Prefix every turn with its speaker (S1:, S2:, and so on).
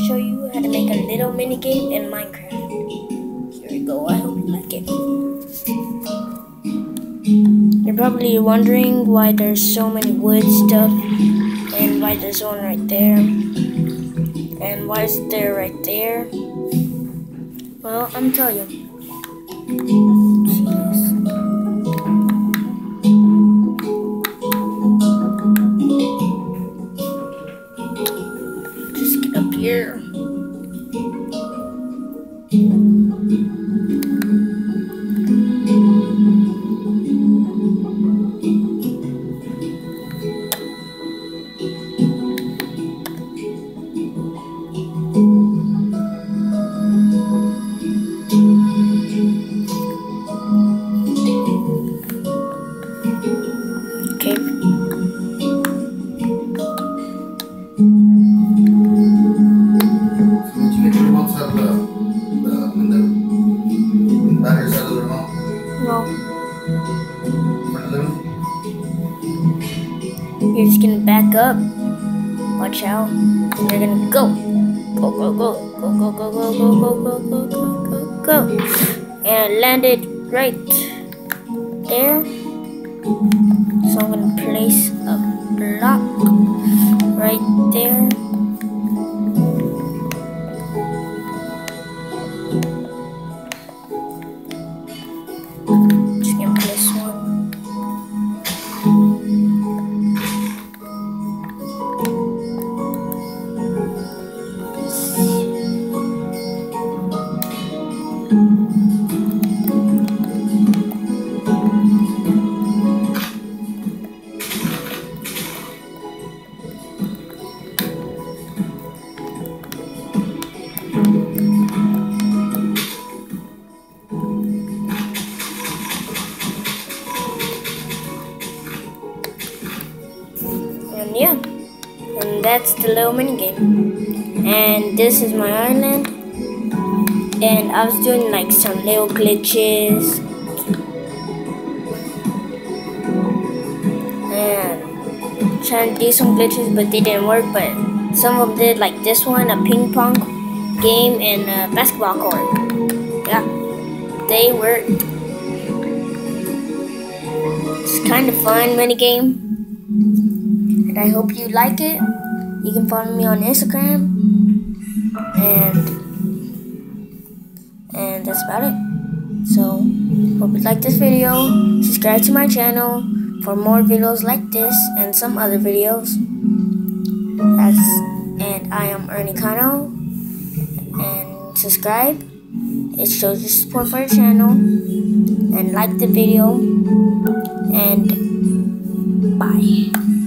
S1: show you how to make a little mini game in Minecraft. Here we go. I hope you like it. You're probably wondering why there's so many wood stuff and why there's one right there and why is there right there. Well, I'm telling you. Just get up here. You're just gonna back up. Watch out. And you're gonna go. Go, go, go. Go, go, go, go, go, go, go, go, go, go, go. And it landed right there. So I'm gonna place a block right there. Just gonna place one. And yeah, and that's the little mini game. And this is my island. And I was doing like some little glitches and trying to do some glitches, but they didn't work. But some of them did, like this one, a ping pong game and a basketball court. Yeah, they worked. It's kind of fun mini game. And I hope you like it. You can follow me on Instagram. And that's about it. So, hope you like this video. Subscribe to my channel for more videos like this and some other videos. And I am Ernie Cano. And subscribe. It shows your support for the channel. And like the video. And bye.